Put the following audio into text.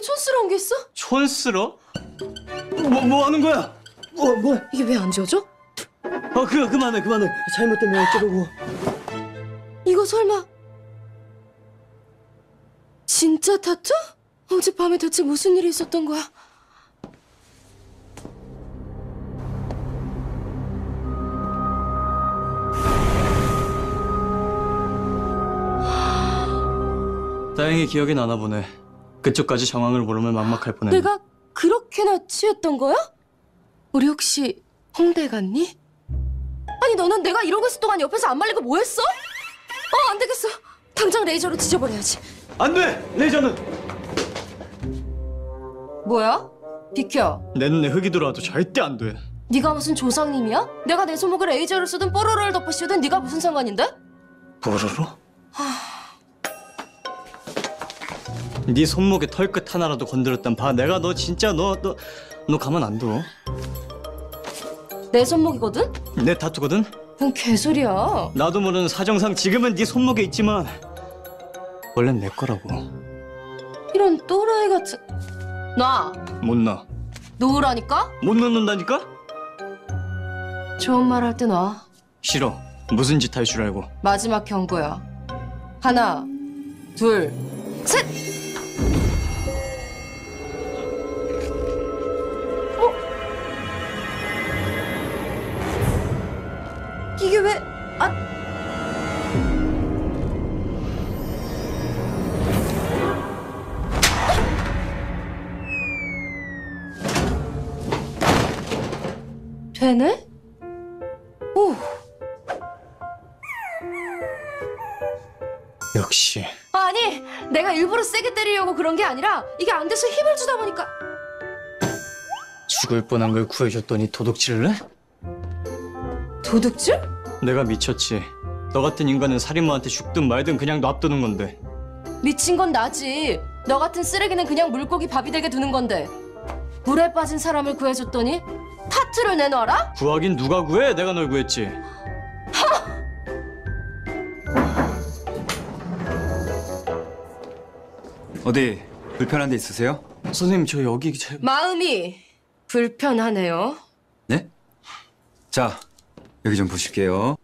촌스러운 게 있어? 촌스러? 뭐 하는 거야? 뭐? 이게 왜 안 지워져? 그만해. 잘못되면 어쩌려고. 이거 설마 진짜 타투? 어젯밤에 대체 무슨 일이 있었던 거야? 다행히 기억이 나나 보네. 그쪽까지 정황을 모르면 막막할 뻔했네. 내가 그렇게나 취했던 거야? 우리 혹시 홍대 갔니? 아니 너는 내가 이러고 있을 동안 옆에서 안 말리고 뭐 했어? 안 되겠어. 당장 레이저로 지져버려야지. 안 돼! 레이저는! 뭐야? 비켜. 내 눈에 흙이 들어와도 절대 안 돼. 네가 무슨 조상님이야? 내가 내 손목을 레이저를 쓰든 뽀로로를 덮어 씌우든 네가 무슨 상관인데? 뽀로로? 네 손목에 털끝 하나라도 건드렸단 봐. 내가 너 진짜 너 가만 안 둬. 내 손목이거든? 내 타투거든? 뭔 개소리야. 나도 모르는 사정상 지금은 네 손목에 있지만 원래는 내 거라고. 이런 또라이 같은... 놔. 못 놔. 놓으라니까? 못 놓는다니까? 좋은 말 할 때 놔. 싫어. 무슨 짓 할 줄 알고. 마지막 경고야. 하나, 둘, 셋! 이게 왜... 되네? 오. 역시. 아니, 내가 일부러 세게 때리려고 그런 게 아니라 이게 안 돼서 힘을 주다 보니까. 죽을 뻔한 걸 구해줬더니 도둑질을 해? 도둑질? 내가 미쳤지. 너 같은 인간은 살인마한테 죽든 말든 그냥 놔두는 건데. 미친 건 나지. 너 같은 쓰레기는 그냥 물고기 밥이 되게 두는 건데. 물에 빠진 사람을 구해줬더니 타투를 내놔라? 구하긴 누가 구해? 내가 널 구했지. 어디 불편한 데 있으세요? 선생님 저 여기 마음이 불편하네요. 네? 자, 여기 좀 보실게요.